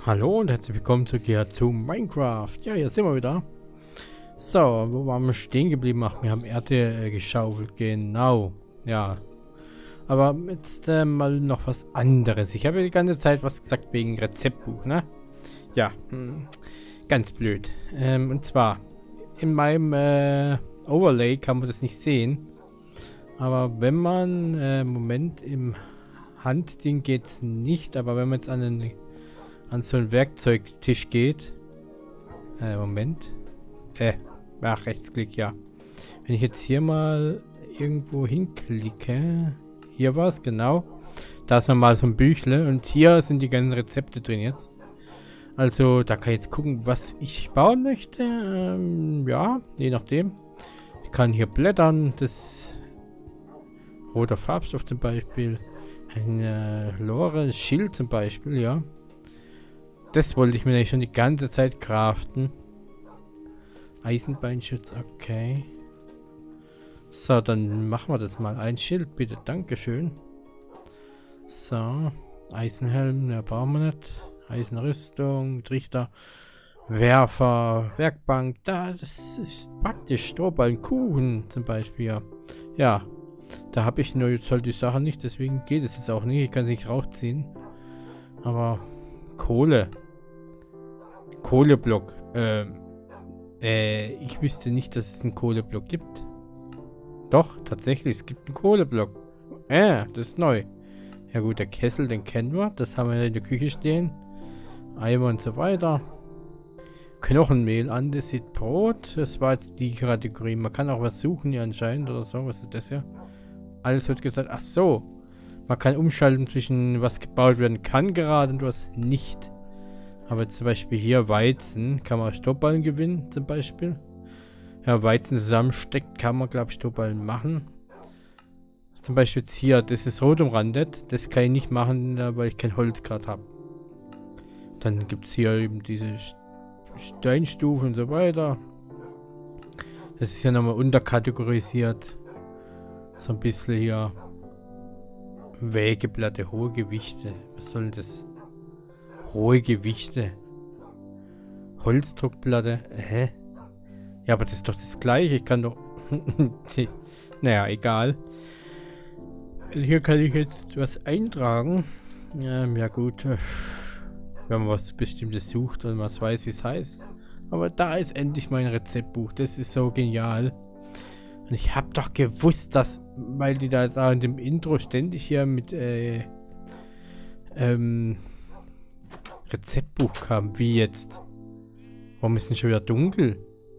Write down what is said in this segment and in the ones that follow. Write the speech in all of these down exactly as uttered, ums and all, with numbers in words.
Hallo und herzlich willkommen zurück hier zu Minecraft. Ja, hier sind wir wieder. So, wo waren wir stehen geblieben? Ach, wir haben Erde äh, geschaufelt, genau. Ja. Aber jetzt äh, mal noch was anderes. Ich habe ja die ganze Zeit was gesagt wegen Rezeptbuch, ne? Ja, hm, ganz blöd. Ähm, und zwar, in meinem äh, Overlay kann man das nicht sehen. Aber wenn man, äh, Moment, im Handding geht es nicht, aber wenn man jetzt an einen an so einen Werkzeugtisch geht. Äh, Moment. Äh, ach, Rechtsklick, ja. Wenn ich jetzt hier mal irgendwo hinklicke. Hier war es, genau. Da ist nochmal so ein Büchle und hier sind die ganzen Rezepte drin jetzt. Also, da kann ich jetzt gucken, was ich bauen möchte. Ähm, ja, je nachdem. Ich kann hier blättern. Das roter Farbstoff zum Beispiel. Ein äh, Lore, Schild zum Beispiel, ja. Das wollte ich mir eigentlich schon die ganze Zeit craften. Eisenbeinschutz, okay. So, dann machen wir das mal. Ein Schild, bitte. Dankeschön. So. Eisenhelm, ne, brauchen wir nicht. Eisenrüstung, Trichter, Werfer, Werkbank. Da, das ist praktisch. Strohballen, Kuchen zum Beispiel. Ja, ja, da habe ich nur jetzt halt die Sache nicht. Deswegen geht es jetzt auch nicht. Ich kann es nicht rausziehen. Aber Kohle. Kohleblock. Ähm, äh, ich wüsste nicht, dass es einen Kohleblock gibt. Doch, tatsächlich, es gibt einen Kohleblock. Äh, das ist neu. Ja gut, der Kessel, den kennen wir. Das haben wir in der Küche stehen. Eimer und so weiter. Knochenmehl, Andesit, Brot. Das war jetzt die Kategorie. Man kann auch was suchen hier anscheinend oder so. Was ist das hier? Alles wird gesagt. Ach so. Man kann umschalten zwischen was gebaut werden kann gerade und was nicht. Aber zum Beispiel hier Weizen kann man Strohballen gewinnen, zum Beispiel. Ja, Weizen zusammensteckt kann man, glaube ich, Strohballen machen. Zum Beispiel jetzt hier, das ist rot umrandet. Das kann ich nicht machen, weil ich kein Holz gerade habe. Dann gibt es hier eben diese Steinstufen und so weiter. Das ist ja nochmal unterkategorisiert. So ein bisschen hier. Wägeplatte, hohe Gewichte. Was soll denn das? Hohe Gewichte. Holzdruckplatte. Hä? Ja, aber das ist doch das gleiche. Ich kann doch... naja, egal. Hier kann ich jetzt was eintragen. Ähm, ja gut. Wenn man was Bestimmtes sucht und man weiß, wie es heißt. Aber da ist endlich mein Rezeptbuch. Das ist so genial. Und ich habe doch gewusst, dass... Weil die da jetzt auch in dem Intro ständig hier mit... Äh, ähm... Rezeptbuch kam. Wie jetzt? Warum ist denn schon wieder dunkel?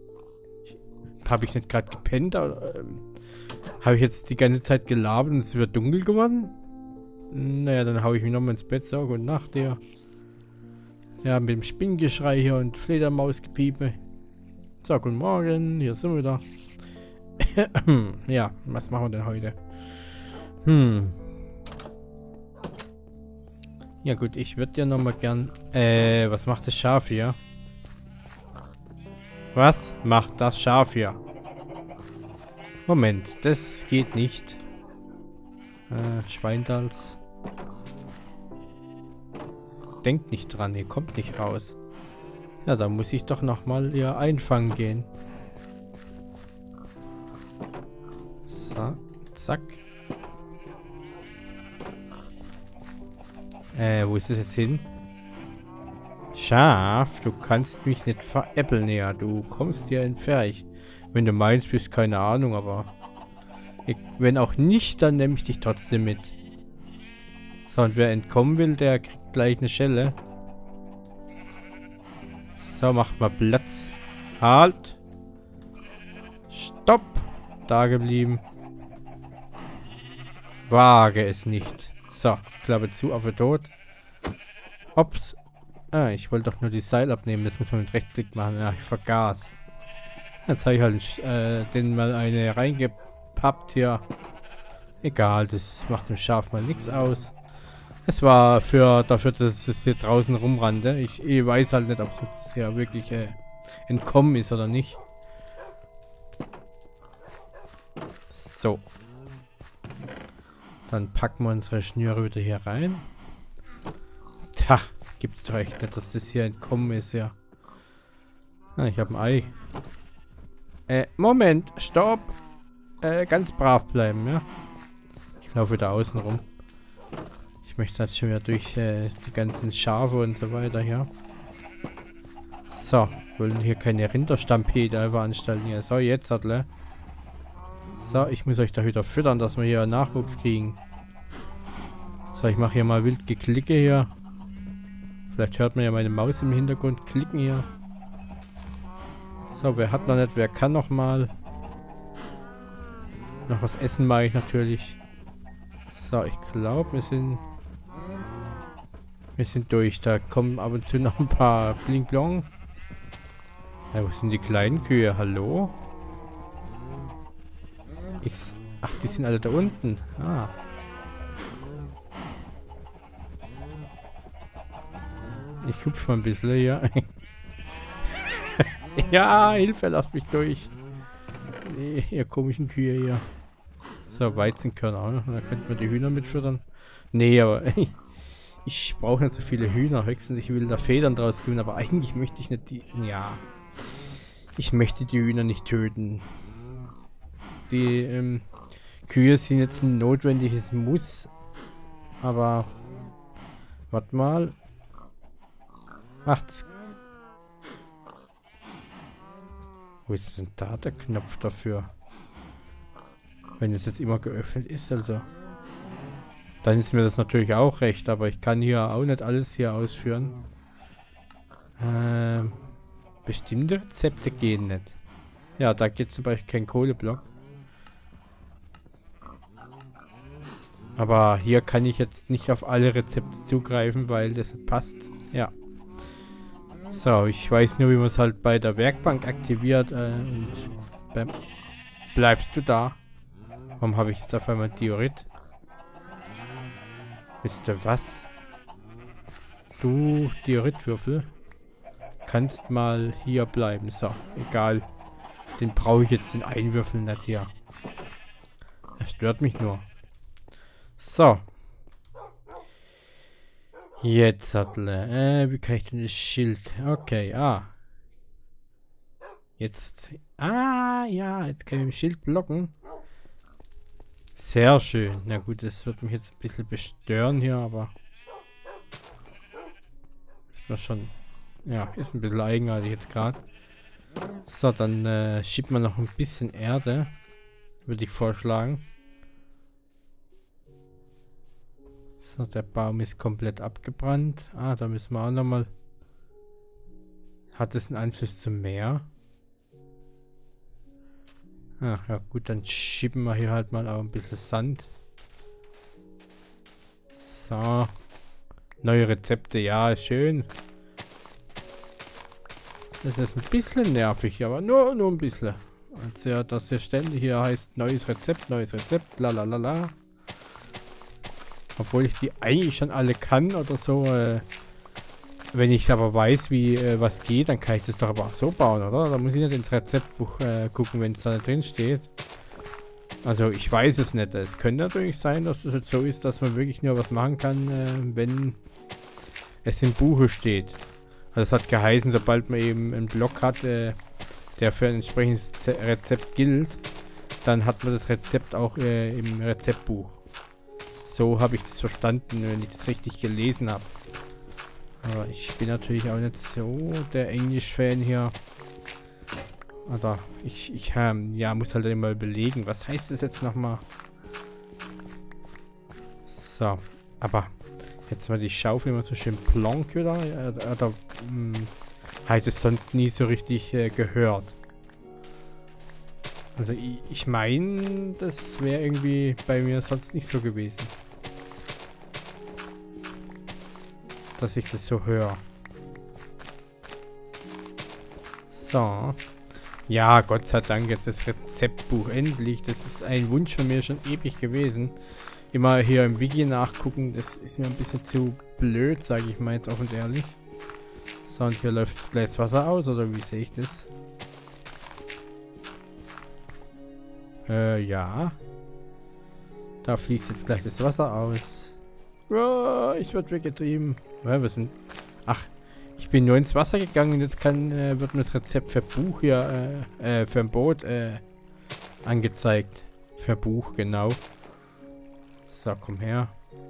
Habe ich nicht gerade gepennt? Ähm, Habe ich jetzt die ganze Zeit gelabert und es ist wieder dunkel geworden? Naja, dann haue ich mich nochmal ins Bett. So, gute Nacht, ja. Ja, mit dem Spinnengeschrei hier und Fledermausgepiepe. So, guten Morgen. Hier sind wir wieder. Ja, was machen wir denn heute? Hm. Ja gut, ich würde ja nochmal gern... Äh, was macht das Schaf hier? Was macht das Schaf hier? Moment, das geht nicht. Äh, Schweindals. Denkt nicht dran, ihr kommt nicht raus. Ja, da muss ich doch nochmal hier einfangen gehen. So, zack. Äh, wo ist das jetzt hin? Schaf, du kannst mich nicht veräppeln, ja. Du kommst dir in Ferch. Wenn du meinst, bist keine Ahnung, aber... Ich, wenn auch nicht, dann nehme ich dich trotzdem mit. So, und wer entkommen will, der kriegt gleich eine Schelle. So, macht mal Platz. Halt! Stopp! Da geblieben. Wage es nicht. So, Klappe zu, Affe tot. Ups. Ah, ich wollte doch nur die Seil abnehmen. Das muss man mit Rechtsklick machen. Ja, ich vergaß. Jetzt habe ich halt äh, den mal eine reingepappt hier. Egal, das macht dem Schaf mal nichts aus. Es war für dafür, dass es hier draußen rumrannte. Ich, ich weiß halt nicht, ob es jetzt hier wirklich äh, entkommen ist oder nicht. So. Dann packen wir unsere Schnüre wieder hier rein. Tja, gibt's doch echt nicht, dass das hier entkommen ist, ja. Ah, ich habe ein Ei. Äh, Moment, stopp. Äh, ganz brav bleiben, ja. Ich laufe wieder außen rum. Ich möchte jetzt schon wieder durch äh, die ganzen Schafe und so weiter hier. So, wollen hier keine Rinderstampede veranstalten hier. So, jetzt hat le. So, ich muss euch da wieder füttern, dass wir hier Nachwuchs kriegen. So, ich mache hier mal wild geklicke hier. Vielleicht hört man ja meine Maus im Hintergrund klicken hier. So, wer hat noch nicht, wer kann noch mal. Noch was essen mache ich natürlich. So, ich glaube, wir sind... Wir sind durch. Da kommen ab und zu noch ein paar Bling-Blong. Ja, wo sind die kleinen Kühe? Hallo? Ich... Ach, die sind alle da unten. Ah. Ich hupf mal ein bisschen hier. Ja, Hilfe, lasst mich durch. Nee, ihr komischen Kühe hier. So, Weizenkörner auch noch. Da könnten wir die Hühner mitfüttern. Nee, aber ich brauche nicht so viele Hühner. Höchstens ich will da Federn draus gewinnen, aber eigentlich möchte ich nicht die... Ja. Ich möchte die Hühner nicht töten. Die ähm, Kühe sind jetzt ein notwendiges Muss. Aber... Warte mal. Ach, das... Wo ist denn da der Knopf dafür? Wenn es jetzt immer geöffnet ist, also. Dann ist mir das natürlich auch recht, aber ich kann hier auch nicht alles hier ausführen. Ähm, bestimmte Rezepte gehen nicht. Ja, da geht zum Beispiel kein Kohleblock. Aber hier kann ich jetzt nicht auf alle Rezepte zugreifen, weil das nicht passt. Ja. So, ich weiß nur, wie man es halt bei der Werkbank aktiviert. Äh, und bam. Bleibst du da? Warum habe ich jetzt auf einmal Diorit? Wisst ihr was? Du, Dioritwürfel, kannst mal hier bleiben. So, egal. Den brauche ich jetzt, den Einwürfel nicht hier. Er stört mich nur. So. Jetzt hat äh, wie kann ich denn das Schild? Okay, ah. Jetzt, ah, ja, jetzt kann ich mit dem Schild blocken. Sehr schön. Na gut, das wird mich jetzt ein bisschen bestören hier, aber... Das schon, ja, ist ein bisschen eigenartig jetzt gerade. So, dann äh, schiebt man noch ein bisschen Erde. Würde ich vorschlagen. So, der Baum ist komplett abgebrannt. Ah, da müssen wir auch nochmal... Hat es einen Anschluss zum Meer? Ah, ja gut, dann schieben wir hier halt mal auch ein bisschen Sand. So. Neue Rezepte, ja, schön. Das ist ein bisschen nervig, aber nur, nur ein bisschen. Also ja, dass ja ständig hier heißt, neues Rezept, neues Rezept, la la la la. Obwohl ich die eigentlich schon alle kann oder so. Äh, wenn ich aber weiß, wie äh, was geht, dann kann ich das doch aber auch so bauen, oder? Da muss ich nicht ins Rezeptbuch äh, gucken, wenn es da drin steht. Also ich weiß es nicht. Es könnte natürlich sein, dass es jetzt so ist, dass man wirklich nur was machen kann, äh, wenn es im Buche steht. Also das hat geheißen, sobald man eben einen Block hat, äh, der für ein entsprechendes Rezept gilt, dann hat man das Rezept auch äh, im Rezeptbuch. So habe ich das verstanden, wenn ich das richtig gelesen habe. Aber ich bin natürlich auch nicht so der Englisch-Fan hier. Oder ich, ich ähm, ja, muss halt immer überlegen, was heißt das jetzt nochmal? So, aber jetzt mal die Schaufel immer so schön plonk wieder. Oder, oder mh, halt es sonst nie so richtig äh, gehört. Also ich, ich meine, das wäre irgendwie bei mir sonst nicht so gewesen. Dass ich das so höre. So. Ja, Gott sei Dank jetzt das Rezeptbuch endlich. Das ist ein Wunsch von mir schon ewig gewesen. Immer hier im Wiki nachgucken, das ist mir ein bisschen zu blöd, sage ich mal jetzt offen und ehrlich. So, und hier läuft das Glas Wasser aus, oder wie sehe ich das? Äh, ja. Da fließt jetzt gleich das Wasser aus. Oh, ich werde weggetrieben. Ja, wir sind Ach, ich bin nur ins Wasser gegangen und jetzt kann, äh, wird mir das Rezept für Buch hier, äh, äh, für ein Boot, äh, angezeigt. Für Buch, genau. So, komm her.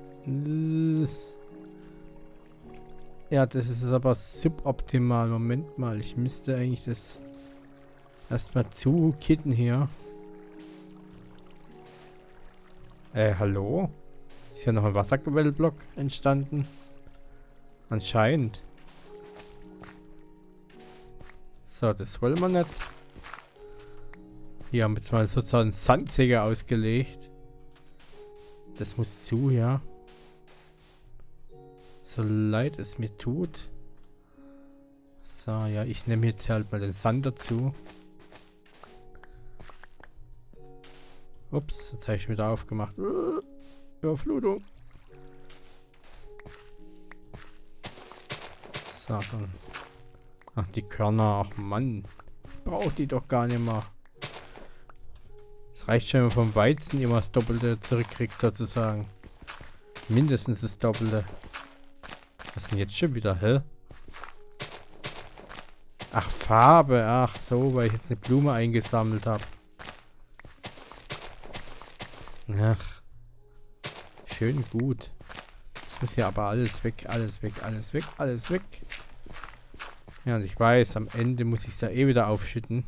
Ja, das ist aber suboptimal. Moment mal, ich müsste eigentlich das erstmal zukitten hier. Äh, hallo? Ist hier noch ein Wasserquellblock entstanden? Anscheinend. So, das wollen wir nicht. Hier haben wir jetzt mal sozusagen Sandsäge ausgelegt. Das muss zu, ja. So leid es mir tut. So, ja, ich nehme jetzt halt mal den Sand dazu. Ups, jetzt habe ich wieder aufgemacht. Uh, Überflutung. So, dann. Ach, die Körner. Ach, Mann. Braucht die doch gar nicht mehr. Es reicht schon, wenn man vom Weizen immer das Doppelte zurückkriegt, sozusagen. Mindestens das Doppelte. Was ist denn jetzt schon wieder, hä? Ach, Farbe. Ach so, weil ich jetzt eine Blume eingesammelt habe. Ach. Schön gut. Das muss ja aber alles weg, alles weg, alles weg, alles weg. Ja, und ich weiß, am Ende muss ich es ja eh wieder aufschütten.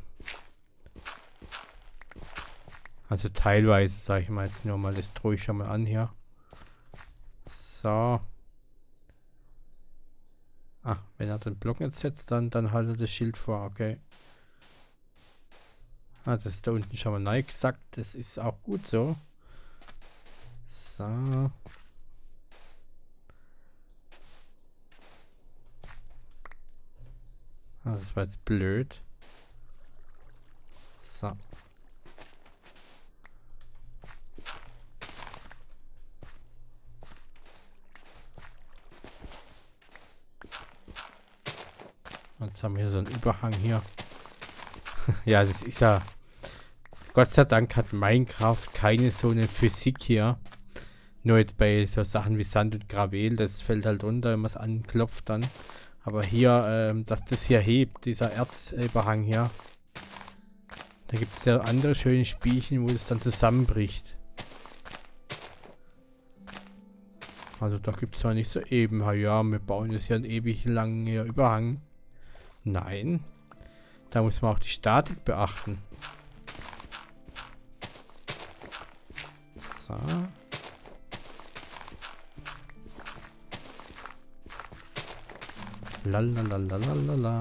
Also teilweise, sage ich mal jetzt nur mal, das drohe ich schon mal an hier. So. Ah, wenn er den Block jetzt setzt, dann, dann halt er das Schild vor, okay. Ah, das ist da unten schon mal neu gesagt, das ist auch gut so. So. Ah, das war jetzt blöd. So. Jetzt haben wir hier so einen Überhang hier. Ja, das ist ja... Gott sei Dank hat Minecraft keine so eine Physik hier. Nur jetzt bei so Sachen wie Sand und Gravel, das fällt halt runter, wenn man es anklopft dann. Aber hier, ähm, dass das hier hebt, dieser Erzüberhang hier. Da gibt es ja andere schöne Spielchen, wo das dann zusammenbricht. Also da gibt es zwar nicht so eben, ja, wir bauen jetzt hier einen ewig langen hier Überhang. Nein. Da muss man auch die Statik beachten. So. Lalalalalalala.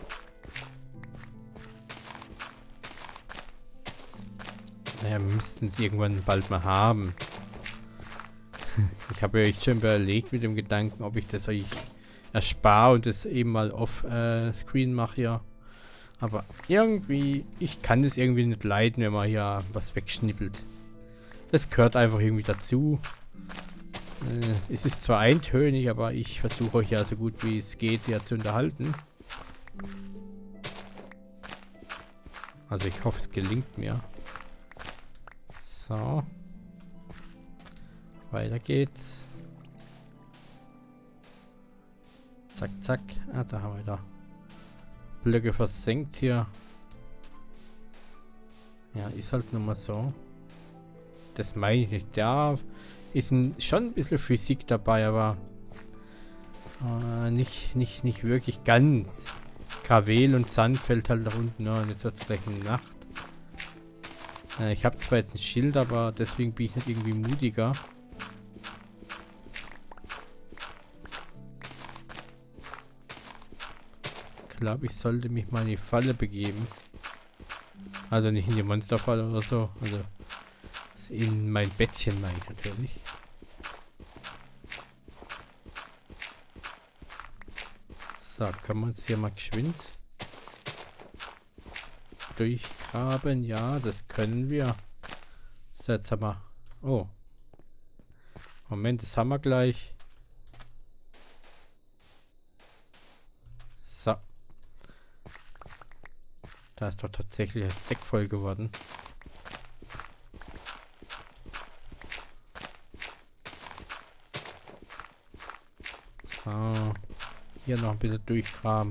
Naja, wir müssten es irgendwann bald mal haben. Ich habe ja echt schon überlegt mit dem Gedanken, ob ich das euch erspare und das eben mal off-screen äh, mache hier. Aber irgendwie, ich kann das irgendwie nicht leiden, wenn man hier was wegschnippelt. Das gehört einfach irgendwie dazu. Äh, es ist zwar eintönig, aber ich versuche euch ja so gut wie es geht ja zu unterhalten. Also ich hoffe, es gelingt mir. So. Weiter geht's. Zack, zack. Ah, da haben wir da. Blöcke versenkt hier. Ja, ist halt nun mal so. Das meine ich nicht. Da ist ein, schon ein bisschen Physik dabei, aber äh, nicht, nicht, nicht wirklich ganz. Gravel und Sand fällt halt nach unten. Ja, und jetzt wird es gleich eine Nacht. Äh, ich habe zwar jetzt ein Schild, aber deswegen bin ich nicht irgendwie mutiger. Ich glaube, ich sollte mich mal in die Falle begeben. Also nicht in die Monsterfalle oder so. Also in mein Bettchen meine ich natürlich. So, kann man es hier mal geschwind durchgraben? Ja, das können wir. So, jetzt haben wir... Oh. Moment, das haben wir gleich. So. Da ist doch tatsächlich das Deck voll geworden. So. Hier noch ein bisschen durchgraben.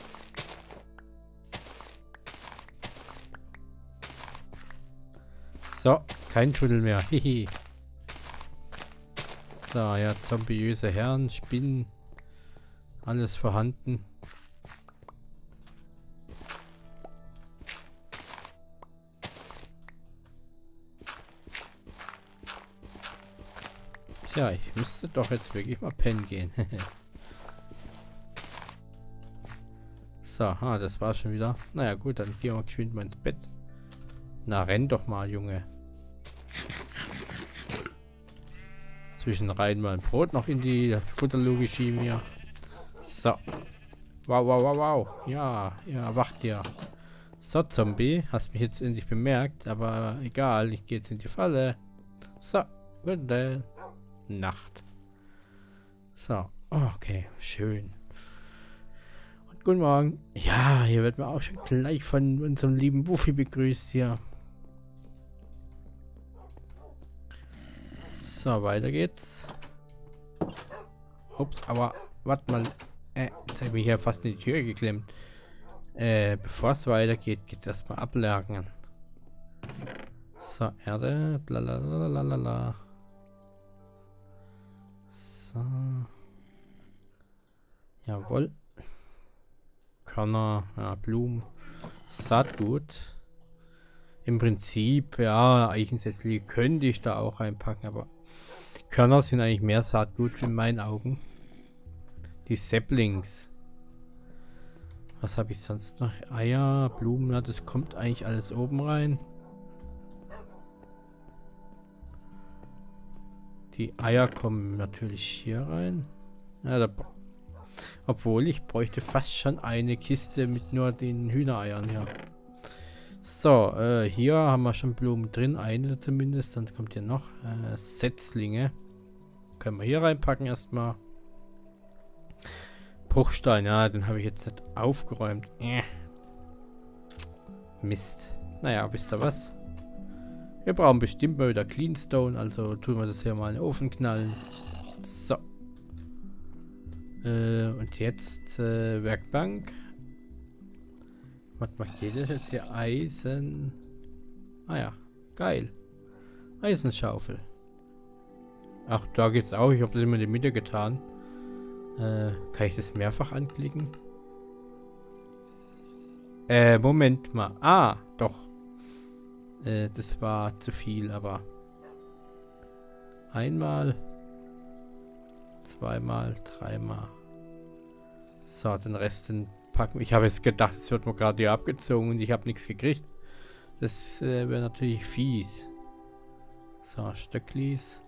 So, kein Tunnel mehr. Hihi. So, ja, zombiöse Herren, Spinnen. Alles vorhanden. Tja, ich müsste doch jetzt wirklich mal pennen gehen. So, ah, das war schon wieder. Naja gut, dann gehen wir geschwind mal ins Bett. Na, renn doch mal, Junge. Zwischenrein mal ein Brot noch in die Futterluke schieben hier. So. Wow, wow, wow, wow. Ja, ja, erwacht hier. So, Zombie. Hast mich jetzt endlich bemerkt, aber egal, ich gehe jetzt in die Falle. So, gute Nacht. So, okay, schön. Und guten Morgen. Ja, hier wird man auch schon gleich von unserem lieben Buffy begrüßt hier. So, weiter geht's. Ups, aber warte mal. Äh, jetzt habe ich ja fast in die Tür geklemmt. Äh, bevor es weitergeht, geht's erstmal ablagern. So, Erde. Lalalala. So. Jawohl. Körner, ja, Blumen. Saatgut. Im Prinzip, ja, Eichensätzliche könnte ich da auch reinpacken, aber Körner sind eigentlich mehr Saatgut in meinen Augen. Die Saplings. Was habe ich sonst noch? Eier, Blumen, ja, das kommt eigentlich alles oben rein. Die Eier kommen natürlich hier rein. Ja, da, obwohl ich bräuchte fast schon eine Kiste mit nur den Hühnereiern hier. So, äh, hier haben wir schon Blumen drin, eine zumindest. Dann kommt hier noch äh, Setzlinge. Können wir hier reinpacken erstmal. Bruchstein, ja, den habe ich jetzt nicht aufgeräumt. Äh. Mist. Naja, wisst ihr was? Wir brauchen bestimmt mal wieder Cleanstone, also tun wir das hier mal in den Ofen knallen. So. Äh, und jetzt äh, Werkbank. Was macht das jetzt hier? Eisen. Ah ja, geil. Eisenschaufel. Ach, da geht's auch. Ich habe das immer in die Mitte getan. Äh, kann ich das mehrfach anklicken? Äh, Moment mal. Ah, doch. Äh, das war zu viel, aber einmal, zweimal, dreimal. So, den Rest den packen. Ich habe jetzt gedacht, es wird mir gerade hier abgezogen und ich habe nichts gekriegt. Das äh, wäre natürlich fies. So, Stöcklis.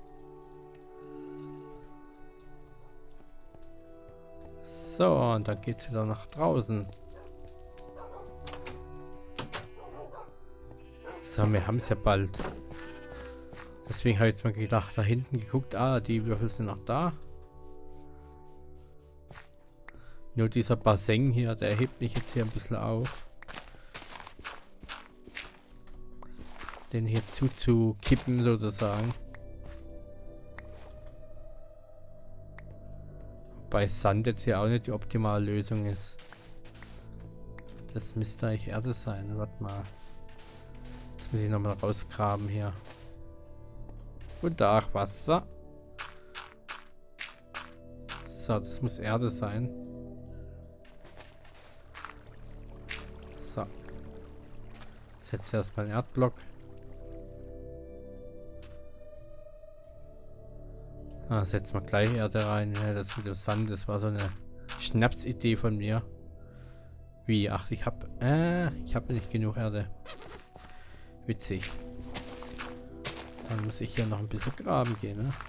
So, und dann geht's wieder nach draußen. So, wir haben es ja bald. Deswegen habe ich jetzt mal gedacht, da hinten geguckt. Ah, die Würfel sind noch da. Nur dieser Bassin hier, der hebt mich jetzt hier ein bisschen auf. Den hier zuzukippen sozusagen. Bei Sand jetzt hier auch nicht die optimale Lösung ist. Das müsste eigentlich Erde sein. Warte mal. Das muss ich nochmal rausgraben hier. Guten Tag, Wasser. So, das muss Erde sein. So. Setze erstmal einen Erdblock. Ah, setzen wir gleich Erde rein. Ja, das mit dem Sand, das war so eine Schnapsidee von mir. Wie? Ach, ich habe äh, ich habe nicht genug Erde. Witzig. Dann muss ich hier noch ein bisschen graben gehen, ne?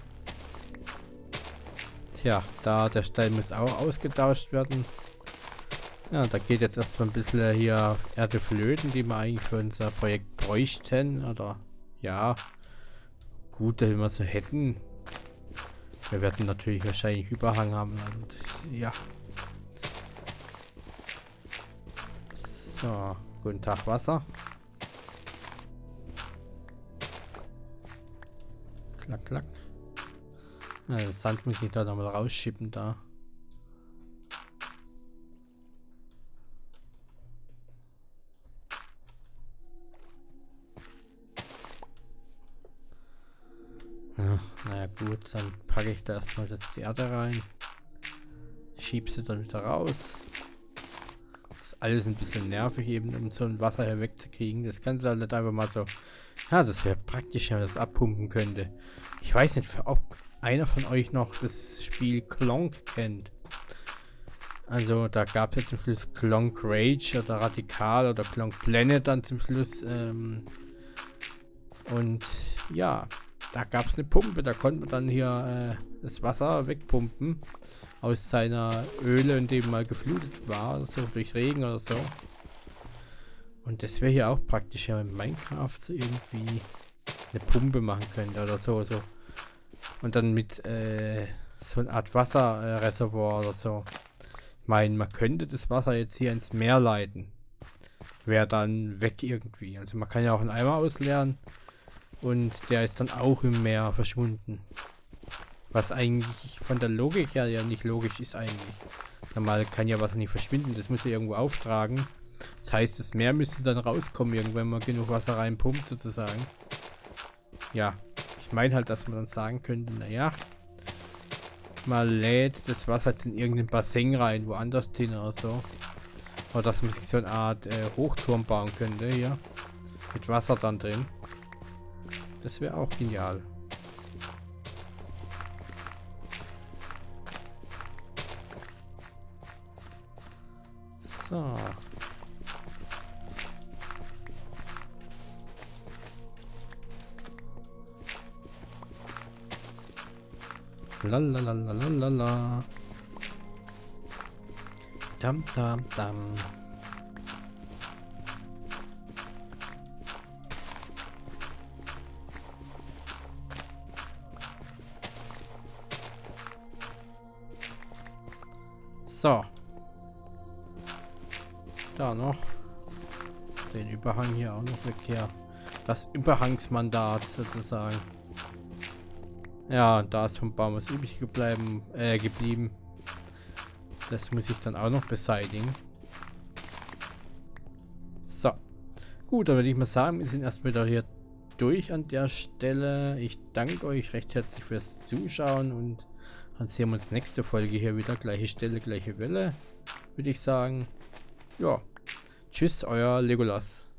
Tja, da der Stein muss auch ausgetauscht werden. Ja, da geht jetzt erstmal ein bisschen hier Erde flöten, die wir eigentlich für unser Projekt bräuchten. Oder ja, gut, wenn wir so hätten. Wir werden natürlich wahrscheinlich Überhang haben und ja. So, guten Tag Wasser. Klack, klack. Ja, das Sand muss ich da nochmal rausschippen da. naja gut, dann packe ich da erstmal jetzt die Erde rein. Schieb sie dann wieder raus. Das ist alles ein bisschen nervig eben, um so ein Wasser hier wegzukriegen. Das kannst du halt nicht einfach mal so... Ja, das wäre praktisch, wenn man das abpumpen könnte. Ich weiß nicht, ob einer von euch noch das Spiel Klonk kennt. Also da gab es ja zum Schluss Klonk Rage oder Radikal oder Klonk Planet dann zum Schluss. Ähm, und ja, da gab es eine Pumpe, da konnte man dann hier äh, das Wasser wegpumpen aus seiner Öle, in dem mal geflutet war, oder so durch Regen oder so. Und das wäre hier auch praktisch, wenn man in Minecraft so irgendwie eine Pumpe machen könnte oder so. so. Und dann mit äh, so einer Art Wasserreservoir oder so. Ich meine, man könnte das Wasser jetzt hier ins Meer leiten. Wäre dann weg irgendwie. Also man kann ja auch einen Eimer ausleeren. Und der ist dann auch im Meer verschwunden. Was eigentlich von der Logik her ja nicht logisch ist eigentlich. Normal kann ja Wasser nicht verschwinden. Das muss ja irgendwo auftragen. Das heißt, das Meer müsste dann rauskommen, irgendwann, wenn man genug Wasser reinpumpt, sozusagen. Ja, ich meine halt, dass man dann sagen könnte, naja, man lädt das Wasser jetzt in irgendein Bassin rein, woanders hin oder so. Oder dass man sich so eine Art äh, Hochturm bauen könnte, hier. Mit Wasser dann drin. Das wäre auch genial. So. Lalalalalalala. Dam dam dam. So. Da noch. Den Überhang hier auch noch weg hier. Das Überhangsmandat sozusagen. Ja, da ist vom Baum was übrig geblieben, äh, geblieben. Das muss ich dann auch noch beseitigen. So. Gut, dann würde ich mal sagen, wir sind erstmal da hier durch an der Stelle. Ich danke euch recht herzlich fürs Zuschauen und dann sehen wir uns nächste Folge hier wieder. Gleiche Stelle, gleiche Welle, würde ich sagen. Ja. Tschüss, euer Legolas.